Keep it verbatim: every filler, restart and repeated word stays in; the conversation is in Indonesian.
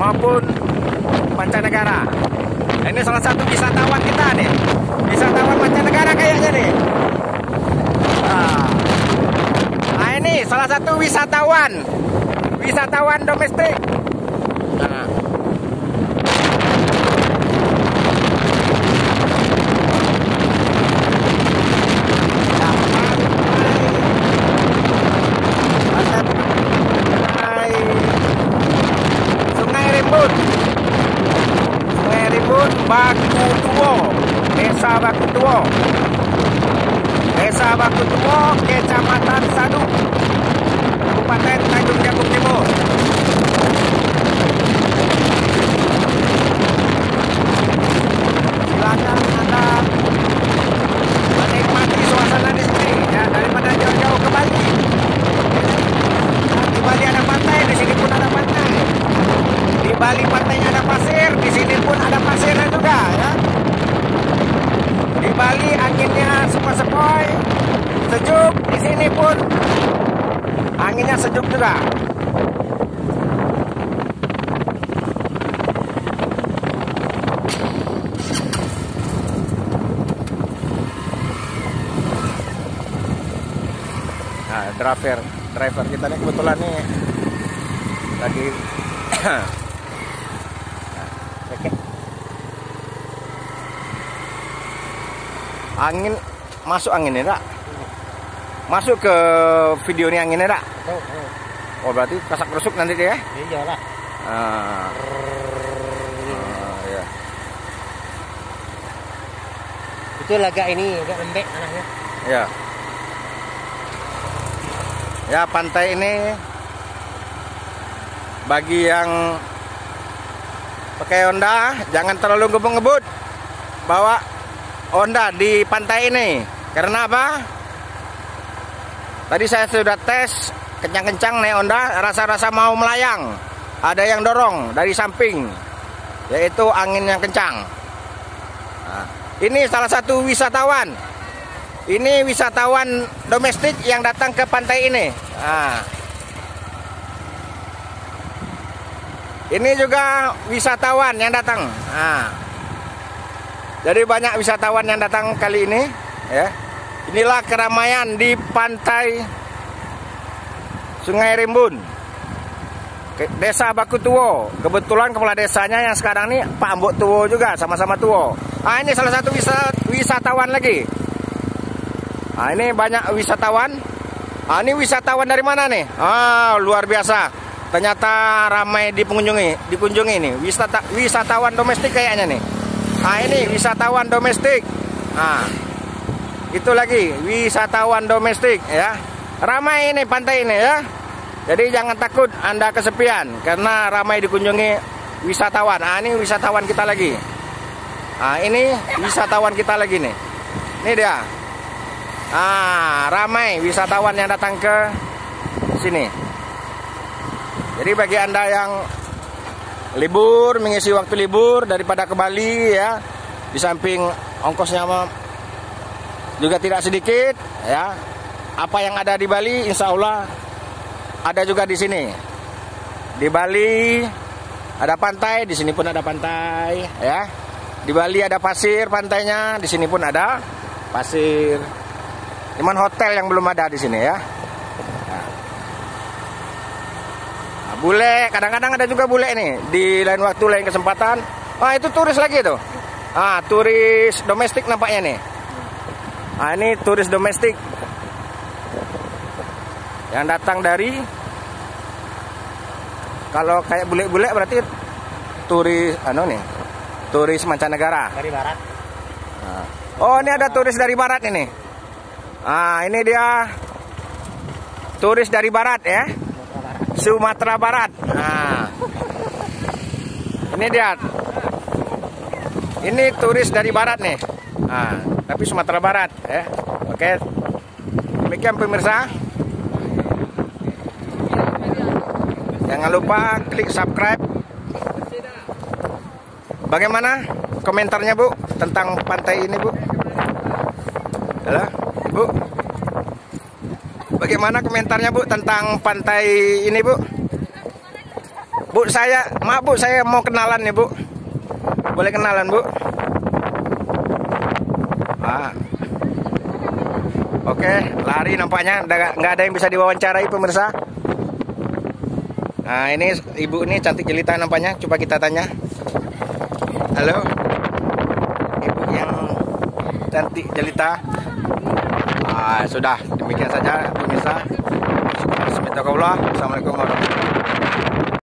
maupun mancanegara. Ini salah satu wisatawan kita nih, wisatawan mancanegara kayaknya nih. Nah, nah ini salah satu wisatawan, wisatawan domestik. Nah. Baku Tuo, Desa Baku Tuo, Desa Baku Tuo, Kecamatan Sadu, Kabupaten Tanjung Jabung Timur. Silakan Anda menikmati suasana di sini, ya, daripada jauh-jauh ke Bali. Di Bali ada pantai, di sini pun ada pantai. Di Bali pantainya ada pasir, di sini pun ada pasirnya juga, ya. Di Bali anginnya sepoi-sepoi, sejuk. Di sini pun anginnya sejuk juga. Nah, driver, driver kita nih kebetulan nih lagi angin masuk anginnya enggak? Masuk ke video ini anginnya enggak? Oh, oh. Oh, berarti kasak kerusuk nanti dia ya? Iya lah. Ah. Ah, ya. Itu agak ini agak lembek tanahnya. Ya. Ya, pantai ini bagi yang pakai Honda jangan terlalu ngebut-ngebut bawa Honda di pantai ini. Karena apa? Tadi saya sudah tes kencang-kencang naik Honda, rasa-rasa mau melayang. Ada yang dorong dari samping, yaitu angin yang kencang. Nah, ini salah satu wisatawan. Ini wisatawan domestik yang datang ke pantai ini. Nah, ini juga wisatawan yang datang. Nah, jadi banyak wisatawan yang datang kali ini, ya. Inilah keramaian di pantai Sungai Rimbun, Desa Baku Tuo. Kebetulan kepala desanya yang sekarang ini Pak Ambok Tuo juga, sama-sama Tuo. Ah, ini salah satu wisatawan lagi. Ah, ini banyak wisatawan. Ah, ini wisatawan dari mana nih? Ah, luar biasa. Ternyata ramai dikunjungi, dikunjungi ini. Wisata, wisatawan domestik kayaknya nih. Ah, ini wisatawan domestik. Ah, itu lagi wisatawan domestik, ya. Ramai ini pantai ini, ya. Jadi jangan takut Anda kesepian karena ramai dikunjungi wisatawan. Ah, ini wisatawan kita lagi. Ah, ini wisatawan kita lagi nih. Ini dia. Ah, ramai wisatawan yang datang ke sini. Jadi bagi Anda yang libur, mengisi waktu libur daripada ke Bali, ya, di samping ongkosnya juga tidak sedikit, ya. Apa yang ada di Bali, insya Allah ada juga di sini. Di Bali ada pantai, di sini pun ada pantai, ya. Di Bali ada pasir pantainya, di sini pun ada pasir. Cuman hotel yang belum ada di sini, ya. Nah, bule, kadang-kadang ada juga bule nih di lain waktu, lain kesempatan. Ah, itu turis lagi tuh. Ah, turis domestik nampaknya nih. Ah, ini turis domestik yang datang dari, kalau kayak bule-bule berarti turis anu nih, turis mancanegara dari barat. Nah. Oh, ini ada turis dari barat ini. Ah, ini dia turis dari barat, ya, Sumatera Barat. Nah, ini dia, ini turis dari barat nih. Nah, tapi Sumatera Barat, ya. Oke, demikian pemirsa. Jangan lupa klik subscribe. Bagaimana komentarnya, Bu, tentang pantai ini, Bu? Halo, Bu. Bagaimana komentarnya, Bu, tentang pantai ini, Bu? Bu, saya, maaf Bu, saya mau kenalan nih Bu. Boleh kenalan Bu? Ah. Oke, lari nampaknya, nggak ada yang bisa diwawancarai pemirsa. Nah ini ibu ini cantik jelita nampaknya, coba kita tanya. Halo, ibu yang cantik jelita. Ah, sudah, demikian saja pemirsa. Assalamualaikum warahmatullahi wabarakatuh.